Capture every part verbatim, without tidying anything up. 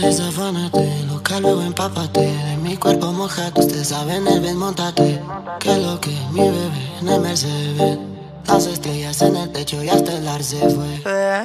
Desafánate, loca, luego empápate. De mi cuerpo mojate, usted sabe en el Benz, montate. Que lo que mi bebé en el Mercedes. Las estrellas en el techo y hasta el ar se fue.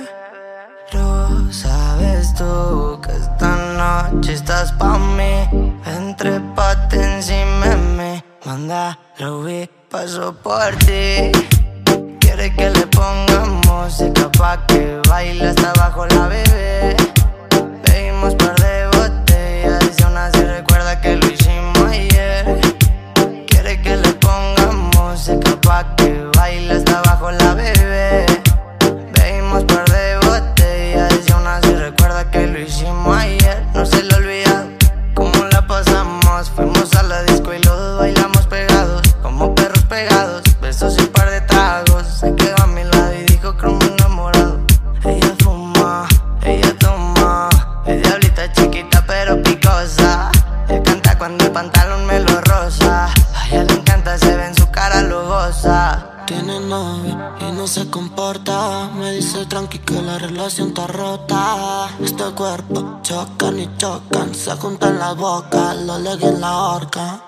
Pero sabes tú que esta noche estás pa' mí. Entrépate encima de mí. Manda, lo vi, paso por ti. Quiere que le ponga música pa' que baile hasta abajo la bebé. Bebimos par de botellas y aún así recuerda que lo hicimos ayer. Quiere que le ponga música pa' que baile hasta abajo la bebé. Bebimos par de botellas y aún así recuerda que lo hicimos ayer. No se le olvida cómo la pasamos. Fuimos a la disco y los dos bailamos pegados, como perros pegados. Besos y un par de tragos. Se quedó a mi lado y dijo que me enamorado. Ella fuma, ella toma. Es diablita chiquita pero picosa. Ella canta cuando el pantalón me lo rosa. A ella le encanta, se ve en su cara, lo goza. Tiene novio y no se comporta. Me dice tranqui que la relación está rota. Este cuerpo chocan y chocan. Se juntan la boca, lo legui en la horca.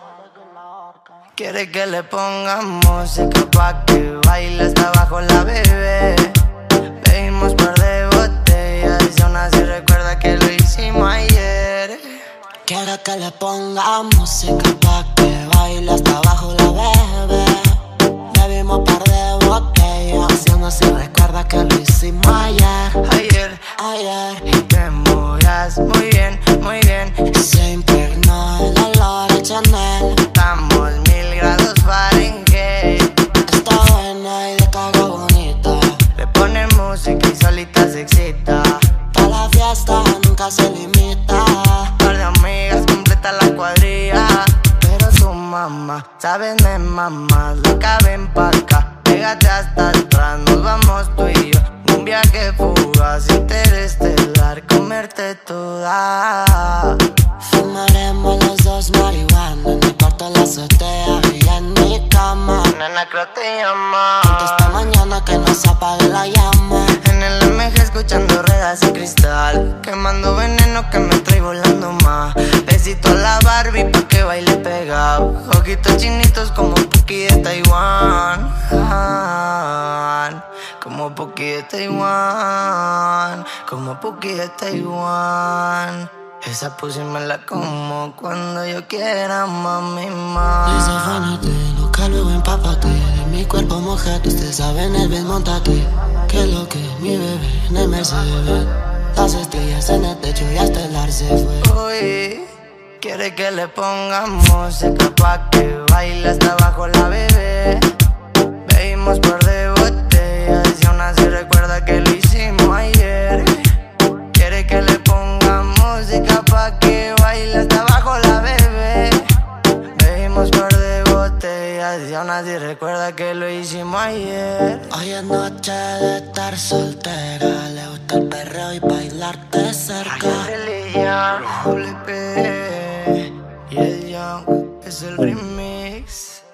Quiere que le ponga música pa' que baile hasta abajo la bebé. Bebimos par de botellas y aún así recuerda que lo hicimos ayer. Quiere que le ponga música pa' que baile hasta abajo la bebé. Bebimos par de botellas y aún así recuerda que lo hicimos ayer. Ayer, Ayer. y te movías muy bien, muy bien. Y se impregnó el olor de Chanel. Estamos mil grados Fahrenheit. Está buena y de cago bonita. Le pone música y solita se excita. Pa' la fiesta nunca se limita. Par de amigas completa la cuadrilla. Pero tu mamá, sabes me mamá. La caben pa' acá, pégate hasta atrás. Nos vamos tú y yo, un viaje fugaz, interestelar, comerte toda. Fumaremos los dos marihuana. En mi cuarto, en la azotea y en mi cama. Nena, creo te llama. Ponte esta mañana que no se apague la llama. En el M G escuchando ruedas y cristal, quemando veneno que me trae volando más. Besito a la Barbie pa' que baile pegado. Ojitos chinitos como Puki de Taiwán. Ah, como Puki de Taiwán. Como Puki de Taiwán. Esa pussy me la como cuando yo quiera, mami, mami. Desafánate, loca, luego empápate. De mi cuerpo mojate, usted sabe en el Benz, montate. Que lo que mi bebé en el Mercedes. Las estrellas en el techo y hasta el ar se fue. Uy, quiere que le ponga música pa' que baile hasta abajo la bebé. Bebimos par de botellas y aún así recuerda que lo hicimos ayer. Quiere que le ponga música pa' que baile hasta abajo la bebé. Bebimos par de botellas y aún así recuerda que lo hicimos ayer. Hoy es noche de estar soltera. Le gusta el perreo y bailarte cerca. Religión, Doble P y el Young es el remix.